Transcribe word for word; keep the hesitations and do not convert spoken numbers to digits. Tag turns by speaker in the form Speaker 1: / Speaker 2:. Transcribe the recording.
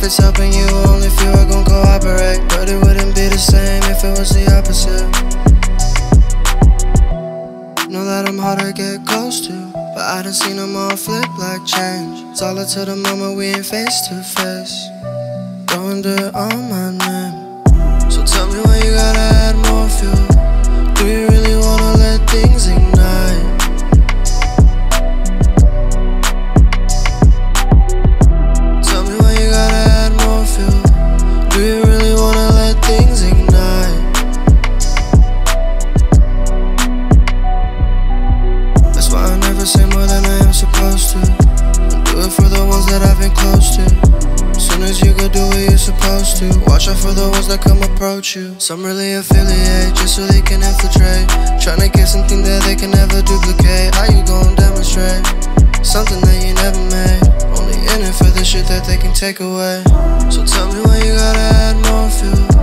Speaker 1: it's helping you, only few are gon' cooperate. But it wouldn't be the same if it was the opposite. Know that I'm hard to get close to, but I done seen them all flip like change. It's all up to the moment we ain't face to face. Throwing dirt on my name. So tell me why you gotta add more fuel. Do you really wanna let things ignite? Tell me why you gotta add more fuel. Do you really wanna let things ignite? That's why I never say more than I am supposed to. I do it for the ones that I've been close to. As soon as you go do what you're supposed to, watch out for the ones that come approach you. Some really affiliate just so they can infiltrate, tryna get something that they can never duplicate. How you gon' demonstrate something that you never made? Only in it for the shit that they can take away. So tell me why you gotta add more fuel.